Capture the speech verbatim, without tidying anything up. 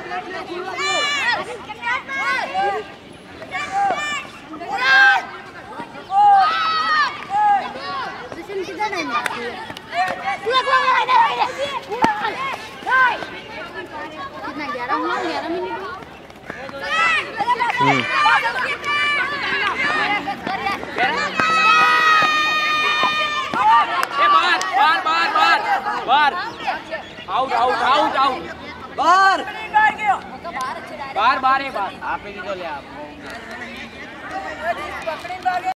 कितना ग्यारह हुआ ग्यारह मिनट बार बार बार बार आउट आउट आउट आउट बार बार बार है बार आप ही तो ले आप